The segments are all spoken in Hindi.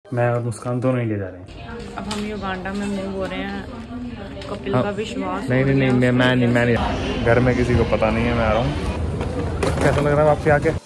मैं और मुस्कान दोनों इंडिया जा रहे हैं। अब हम युगांडा में मूव हो रहे हैं। कपिल का विश्वास नहीं, मैं नहीं। घर में किसी को पता नहीं है मैं आ रहा हूँ। कैसा लग रहा है आपके आके?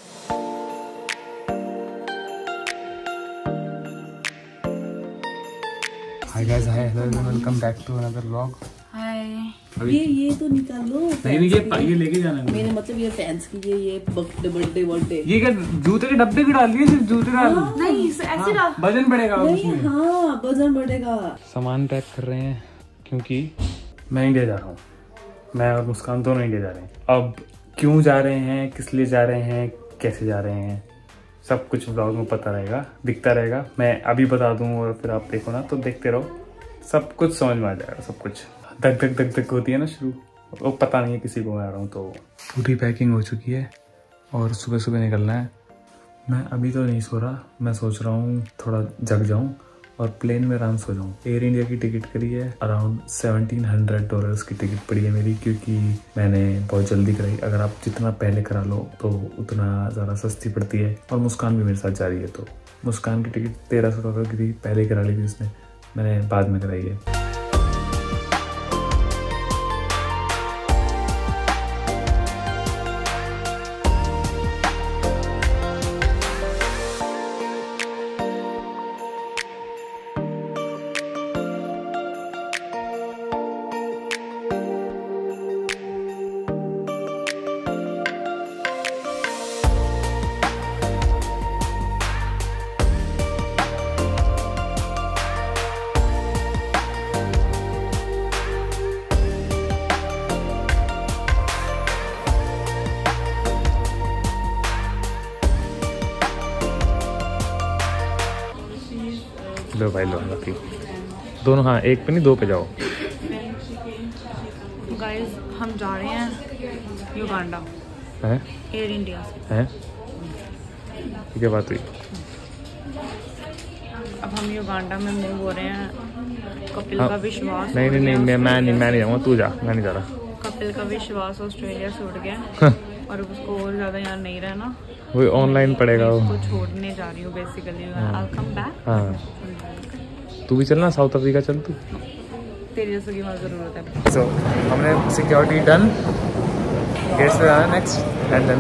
Hi guys, hi welcome back to another vlog. Hi. ये तो निकाल लो। नहीं ये लेके जाना है मेरे मतलब ये फैंस की ये बर्थडे ये क्या जूते के डब्बे भी डाल दिए? सिर्फ जूते डाल नहीं ऐसे डाल, वजन बढ़ेगा उसमें। हाँ वजन बढ़ेगा। सामान पैक कर रहे हैं क्योंकि मैं इंडिया जा रहा हूँ। मैं और मुस्कान दोनों इंडिया जा रहे हैं। अब क्यों जा रहे हैं, किस लिए जा रहे हैं, कैसे जा रहे हैं, सब कुछ ब्लॉग में पता रहेगा, दिखता रहेगा। मैं अभी बता दूँ और फिर आप देखो ना, तो देखते रहो, सब कुछ समझ में आ जाएगा। सब कुछ धक धक होती है ना शुरू, वो पता नहीं है किसी को मैं आ रहा हूँ। तो पूरी पैकिंग हो चुकी है और सुबह सुबह निकलना है। मैं अभी तो नहीं सो रहा, मैं सोच रहा हूँ थोड़ा जग जाऊँ और प्लेन में आराम सो जाऊँ। एयर इंडिया की टिकट करी है, अराउंड $1700 की टिकट पड़ी है मेरी, क्योंकि मैंने बहुत जल्दी कराई। अगर आप जितना पहले करा लो तो उतना ज़्यादा सस्ती पड़ती है। और मुस्कान भी मेरे साथ जा रही है, तो मुस्कान की टिकट $1300 की थी, पहले करा ली थी उसने, मैंने बाद में कराई है। लो भाई लो बाकी दोनों, हाँ एक पे नहीं दो पे जाओ। गाइस हम जा रहे हैं युगांडा हैं, एयर इंडिया से। हैं क्या बात हुई? अब हम युगांडा में मूव हो रहे हैं। कपिल का विश्वास नहीं मैं नहीं जाऊँगा, तू जा, मैं नहीं जा रहा। कपिल का विश्वास ऑस्ट्रेलिया से उठ गया और उसको और ज्यादा यहाँ नहीं रहना, वो ऑनलाइन पड़ेगा। वो उसको छोड़ने जा रही हूँ बेसिकली। I'll come back। हाँ तू भी चलना, साउथ अफ्रीका चल तू। तेरी जैसे की बहुत ज़रूरत है। सो हमने सिक्योरिटी डन, गेट्स पे जाना नेक्स्ट एंड देन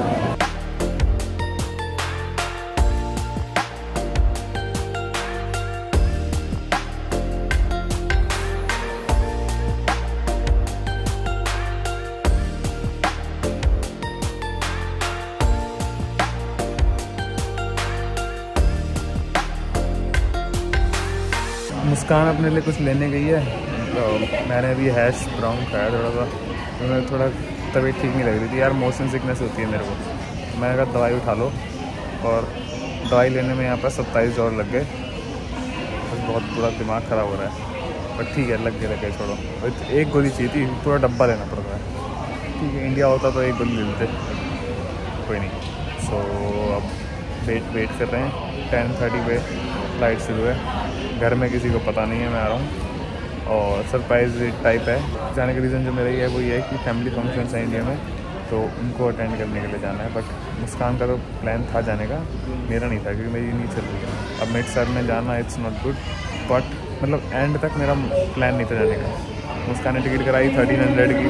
मुस्कान अपने लिए कुछ लेने गई है, तो मैंने अभी हैश ब्राउन खाया थोड़ा सा, तो मेरे थोड़ा तबीयत ठीक नहीं लग रही थी यार, मोशन सिकनेस होती है मेरे को। मैंने कहा दवाई उठा लो, और दवाई लेने में यहाँ पर $27 लग गए। बस बहुत पूरा दिमाग ख़राब हो रहा है, बट ठीक है लग गए छोड़ो। एक गोली चाहिए थी, पूरा डब्बा लेना पड़ता है। ठीक है, इंडिया होता तो एक गोली ले लेते, कोई नहीं। सो अब वेट कर रहे हैं, 10:30 पे फ्लाइट शुरू है। घर में किसी को पता नहीं है मैं आ रहा हूँ, और सरप्राइज टाइप है। जाने का रीज़न जो मेरा ये है वो ये है कि फैमिली फंक्शंस हैं इंडिया में, तो उनको अटेंड करने के लिए जाना है। बट मुस्कान का तो प्लान था जाने का, मेरा नहीं था क्योंकि मेरी नहीं चल रही है। अब मिड सर में जाना इट्स नॉट गुड, बट मतलब एंड तक मेरा प्लान नहीं था जाने का। मुस्कान ने टिकट कराई 1300 की,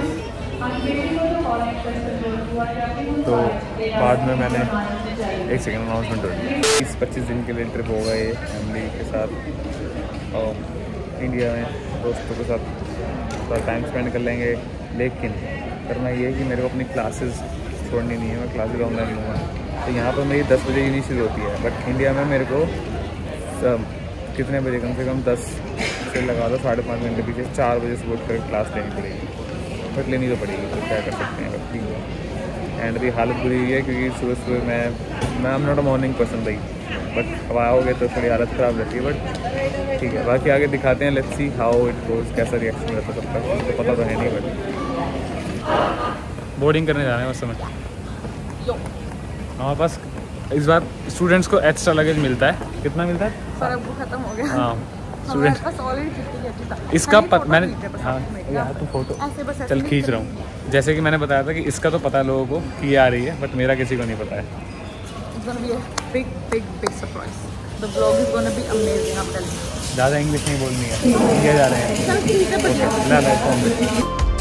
तो बाद में मैंने एक सेकेंड अनाउंसमेंट हो गई। 20-25 दिन के लिए ट्रिप होगा ये फैमिली के साथ, और इंडिया में दोस्तों के साथ थोड़ा टाइम स्पेंड कर लेंगे। लेकिन करना ये है कि मेरे को अपनी क्लासेस छोड़नी नहीं है, मैं क्लासेस ऑनलाइन लूँगा। तो यहाँ पर मेरी 10 बजे इनिशियल होती है, बट इंडिया में मेरे को कितने बजे, कम से कम 10 से लगा दो 5.5 घंटे पीछे, 4 बजे से उठ कर क्लास लेनी पड़ेगी। बट लेनी तो पड़ेगी, तो क्या कर सकते हैं, बट ठीक है। एंड अभी हालत बुरी हुई है क्योंकि सुबह सुबह मैं am not a morning person भाई, बट अब आओगे तो थोड़ी हालत ख़राब रहती है, बट ठीक है। बाकी आगे दिखाते हैं, let's see how it goes, कैसा रिएक्शन रहता है सबका, तो पता तो है नहीं। बट बोर्डिंग करने जा रहे हैं उस समय। हमारे पास इस बार स्टूडेंट्स को एक्स्ट्रा लगेज मिलता है। कितना मिलता है? सारा बुक खत्म हो गया। हाँ स्टूडेंट इसका मैंने, हाँ यार तो फोटो चल खींच रहा हूँ। जैसे कि मैंने बताया था कि इसका तो पता है लोगों को कि ये आ रही है, बट मेरा किसी को नहीं पता है। It's gonna be a big surprise. The vlog is gonna be amazing. I'm telling you. ज़्यादा इंग्लिश नहीं बोलनी है, ये जा रहे हैं। चल ठीक है बढ़िया। ना फोन में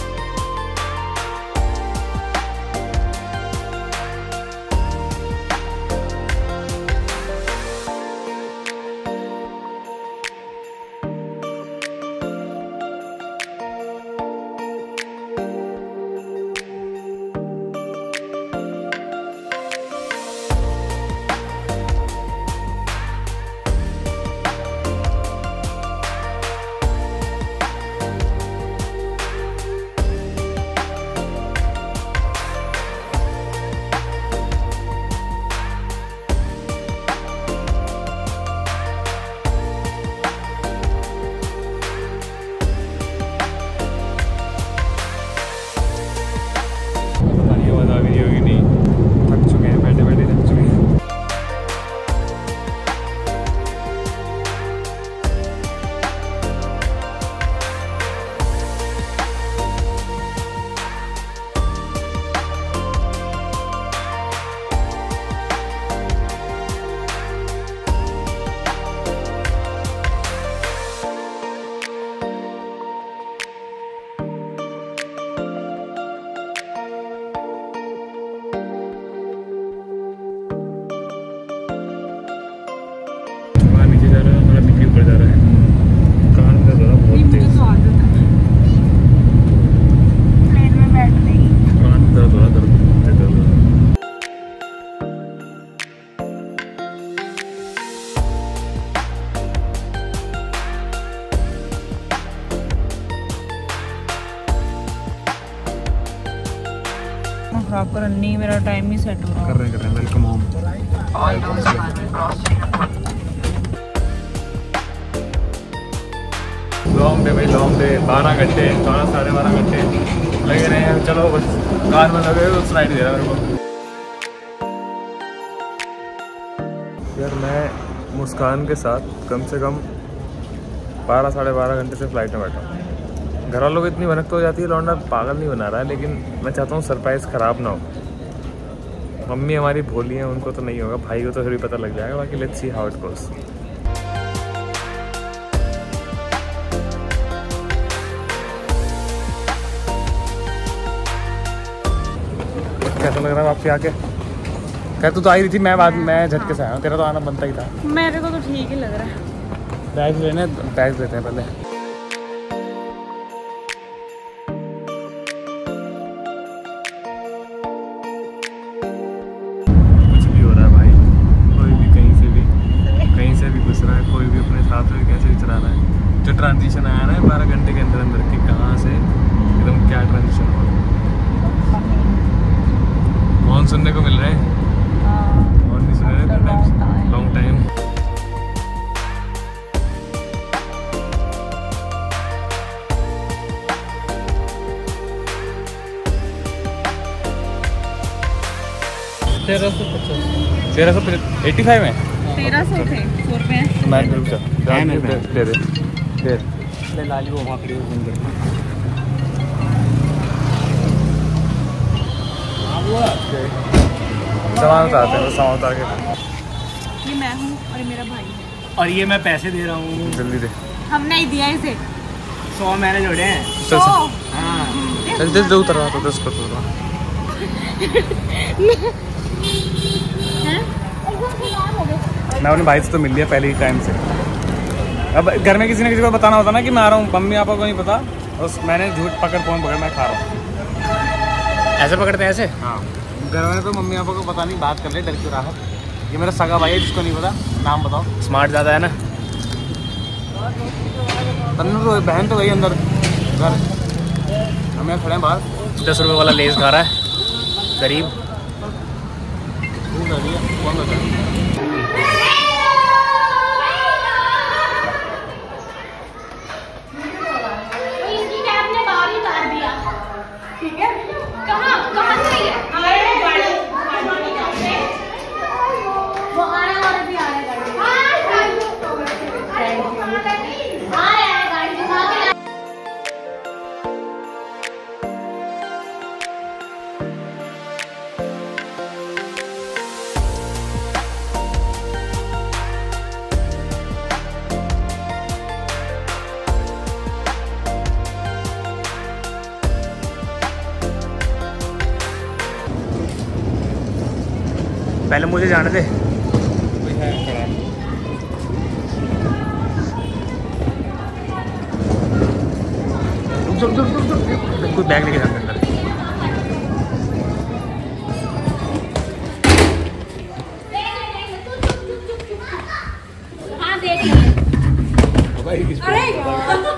खराब कर नहीं, मेरा टाइम ही सेट हो रहा कर रहे हैं वेलकम होम। लॉन्ग डे भाई, लॉन्ग डे, 12 घंटे 12-12.5 घंटे लगे रहे हैं। चलो बस कार में लगे तो सुनाई नहीं दे रहा मेरे को। यार मैं मुस्कान के साथ कम से कम 12-12.5 घंटे से फ्लाइट में बैठा हूँ। घर वालों को इतनी भनक तो हो जाती है, लौंडा पागल नहीं बना रहा है, लेकिन मैं चाहता हूँ सरप्राइज़ ख़राब ना हो। मम्मी हमारी भोली हैं, उनको तो नहीं होगा, भाई को तो फिर भी पता लग जाएगा। बाकी let's see how it goes. कैसा लग रहा है आपके आके? कह तू तो आई रही थी, मैं बाद मैं झटके से आया हूँ, तेरा तो आना बनता ही था। मेरे को तो ठीक ही लग रहा है। बैग लेते हैं पहले। जो ट्रांजिशन आया ना 12 घंटे के अंदर अंदर कि कहाँ से एकदम क्या ट्रांजिशन हो रहा है। कौन सुनने को मिल रहा है और नहीं सुन रहे लॉन्ग टाइम। $1385 में 1300 थे, 100 रुपये हैं। मैं दे दे लाली वो वहाँ खड़ी सामान उतारते हैं, सामान उतार के। ये मैं हूँ और ये मेरा भाई है। और ये मैं पैसे दे रहा हूँ। जल्दी दे। हमने ही दिया इसे 100 मैंने जोड़े हैं। चल हाँ चल दे उतरवा तो 10 कर दो। मैं अपने भाई से तो मिल लिया पहले ही टाइम से। अब घर में किसी ने किसी को बताना होता ना कि मैं आ रहा हूँ, मम्मी पापा को नहीं पता, और मैंने झूठ फोन पकड़ मैं खा रहा हूँ। ऐसे पकड़ते हैं ऐसे। हाँ घर में तो मम्मी पापा को पता नहीं, बात कर ले, डर क्यों रहा है। ये मेरा सगा भाई है जिसको नहीं पता, नाम बताओ। स्मार्ट ज़्यादा है ना। तन्नू बहन तो गई अंदर घर, हमें खड़े हैं बाहर। 10 रुपये वाला लेस खा रहा है गरीब। भूख लगी है, कौन बता है? पहले मुझे जाने दे। कोई है खड़ा। रुक कोई बैग लेके जाते अंदर। अरे